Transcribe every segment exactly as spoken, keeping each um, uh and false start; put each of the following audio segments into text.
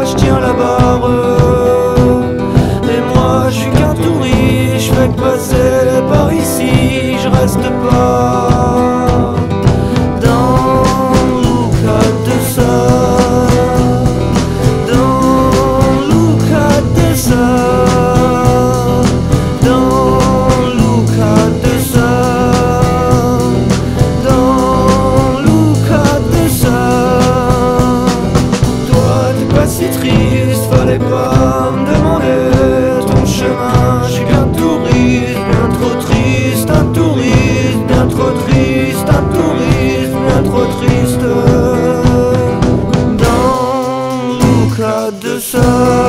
je tiens la barre. Et moi je suis qu'un touriste, je fais que passer par ici, je reste pas dans Luca de ça, dans Luca de ça, dans Luca de ça, dans Luca de ça. Toi t'es pas si triste, fallait pas me demander ton chemin. Je suis qu'un touriste, bien trop triste, un touriste, bien trop triste, un touriste, bien trop triste. Dans Luca de ça,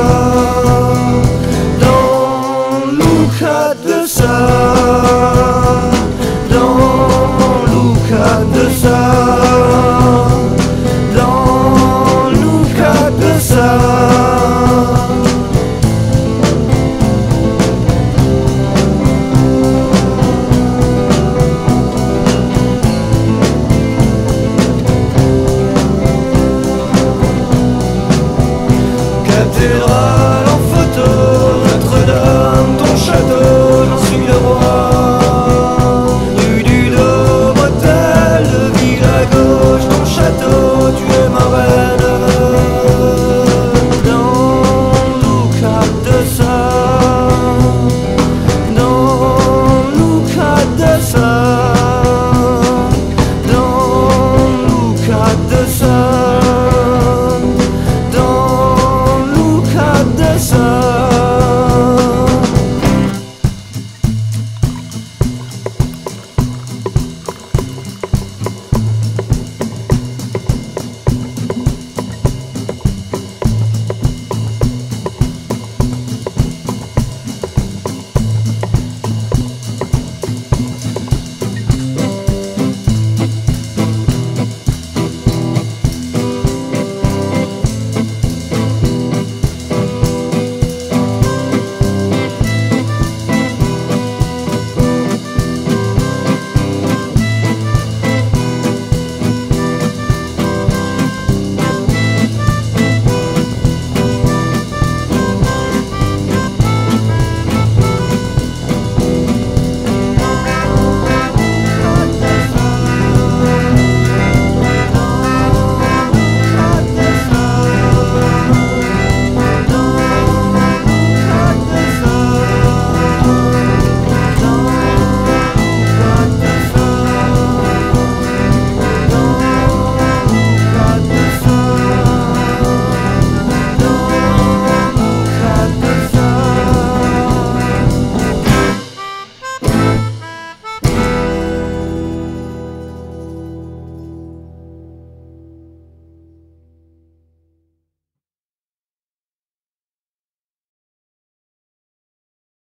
dans Luca de ça, dans Luca de ça, dans Luca de ça. Cathédrale